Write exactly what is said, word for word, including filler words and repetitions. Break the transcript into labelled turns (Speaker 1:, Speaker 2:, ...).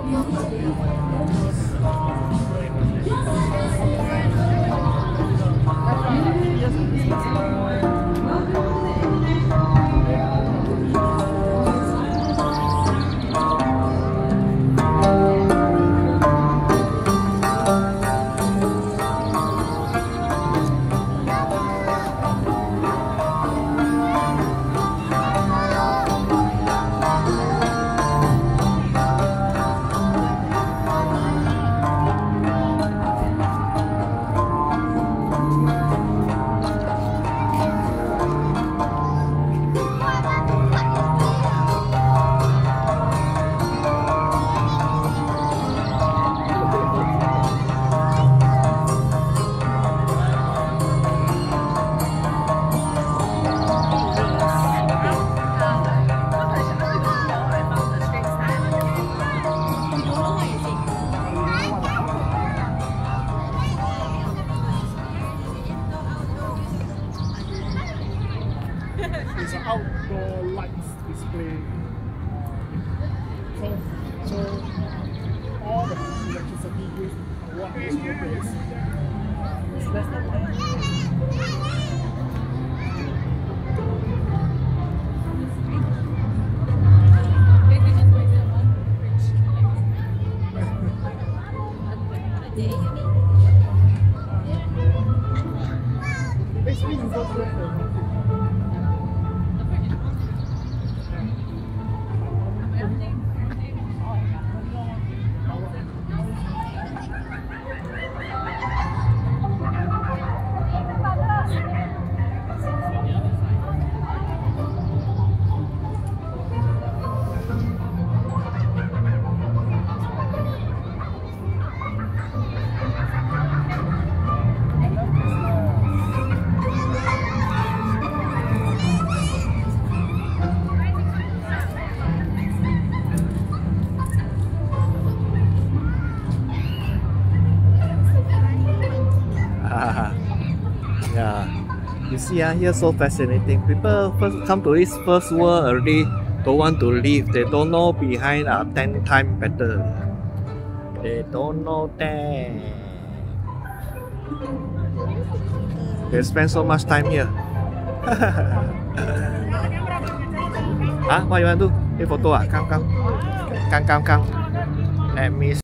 Speaker 1: It's an outdoor lights display. So, so all the electricity used on what is used is less than one. Basically, you go to the
Speaker 2: yeah, you see, uh, here so fascinating. People first come to this first world already don't want to leave. They don't know behind are ten times better. They don't know that. They spend so much time here. Huh? What you want to do? Take photo? Ah? Come, come. Come, come, come. Let me